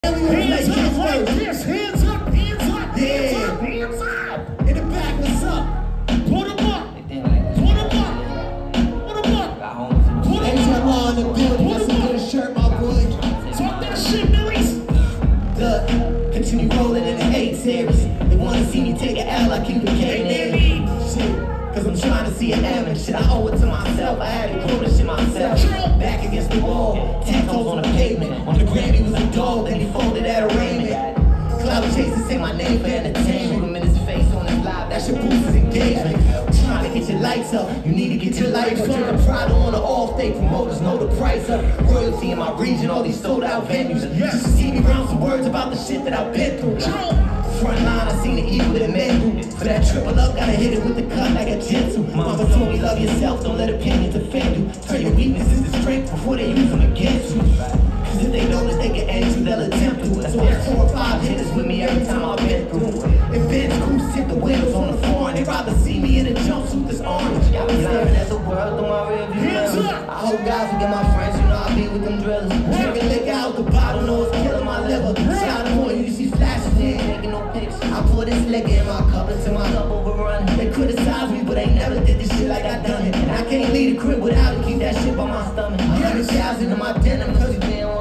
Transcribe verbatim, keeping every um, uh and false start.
Hands up like this, hands up, hands up, hands up, hands up. In the back, what's up? Put them up, put them up, put them up. Put them up on the building, that's a good shirt, my boy. Talk that shit, Millyz. Look, continue rolling in the eight series. They wanna see me take an L, I keep a K name. Shit. Cause I'm trying to see an M and shit, I owe it to myself. I had to grow this shit myself. Back against the wall, ten toes on the pavement. On the gram, he was a dog, then he folded at arraignment. Cloud chasers say my name for entertainment. Shoot him in his face on his live, that shit boosts his engagement. Trying to get your lights up, you need to get your lights up. Turn the Prada on the off day, promoters know the price up. Royalty in my region, all these sold out venues. Just to see me round some words about the shit that I've been through. Front line, I seen the evil that men do. For that triple up, gotta hit it with the cut like a gentle. Mama told me love yourself, don't let opinions offend you. Turn your weaknesses to strength before they use them against you. Cause if they notice they can end you, they'll attempt to. That's why there's four or five hitters with me every time I've been through. If Ben's Coos hit the wheels on the foreign, they rather see me in a jumpsuit that's orange. Got me staring at the world through my rearview mirror. I hope God forget my friends, you know I be with them drillers. Drinking liquor out the bottle, know it's killing my liver. Slide them on you, you see flashes, they ain't making no pictures. I pour this liquor in my cup until my cup overrun. They criticize me, but they never did this shit like I done it. And I can't leave the crib without it, keep that shit by my stomach. A hundred thousand in my denim, cause you didn't want